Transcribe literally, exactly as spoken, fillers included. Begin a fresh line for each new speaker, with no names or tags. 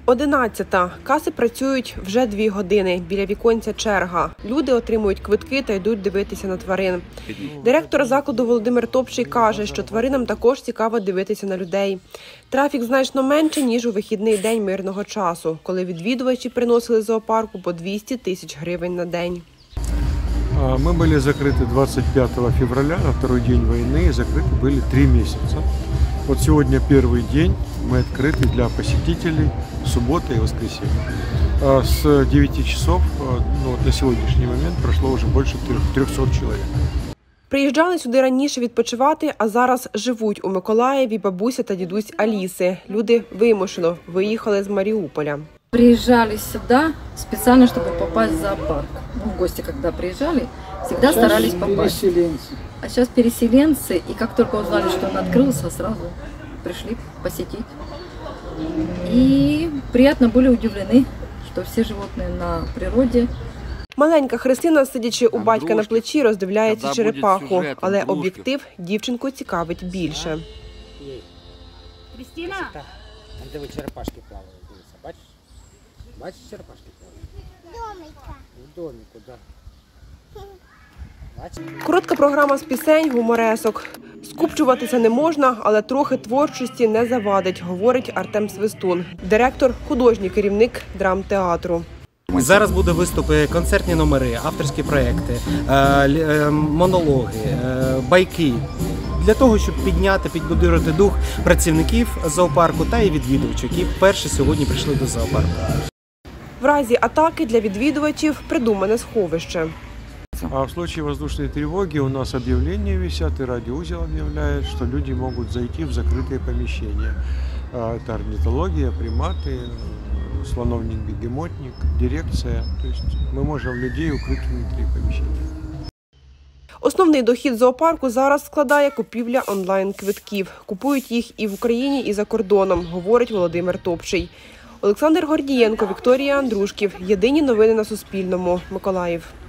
Одинадцята. Каси працюють вже дві години. Біля віконця черга. Люди отримують квитки та йдуть дивитися на тварин. Директор закладу Володимир Топчий каже, що тваринам також цікаво дивитися на людей. Трафік значно менше, ніж у вихідний день мирного часу, коли відвідувачі приносили з зоопарку по двісті тисяч гривень на день.
Мы были закрыты двадцать пятого февраля, на второй день войны, и закрыты были три месяца. Вот сегодня первый день, мы открыты для посетителей, суббота и воскресенье. С девяти часов, ну, на сегодняшний момент прошло уже больше трехсот человек.
Приїжджали сюди раніше відпочивати, а зараз живуть у Миколаєві бабуся та дідусь Аліси. Люди вимушено виїхали з Маріуполя.
Приезжали сюда специально, чтобы попасть в зоопарк. Ну, в гости, когда приезжали, всегда сейчас старались попасть. Переселенцы. А сейчас переселенцы, и как только узнали, что он открылся, сразу пришли посетить. И приятно были удивлены, что все животные на природе.
Маленька Христина, сидячи у батька на плечі, роздивляється черепаху, але об'єктив дівчинку цікавить більше.
Кристина! Де ви черепашки плавають? Бачиш? Бачиш, черепашки плавають? Домика. В домику, так. Да.
Коротка програма з пісень, гуморесок. Скупчуватися не можна, але трохи творчості не завадить, говорить Артем Свистун, директор, художній керівник драмтеатру.
Зараз будуть виступи, концертні номери, авторські проекти, монологи, байки. Для того, щоб підняти, підбудувати дух працівників зоопарку та і відвідувачів, які вперше сьогодні прийшли до зоопарку.
В разі атаки для відвідувачів придумане сховище.
А в случае воздушной тревоги у нас объявления висят, и радиоузел объявляет, что люди могут зайти в закрытые помещения. Это орнитология, приматы, слоновник-бегемотник, дирекция. То есть мы можем людей укрыть внутри помещения.
Основний дохід зоопарку зараз складає купівля онлайн-квитків. Купують їх і в Україні, і за кордоном, говорить Володимир Топчий. Олександр Гордієнко, Вікторія Андрушків. Єдині новини на Суспільному. Миколаїв.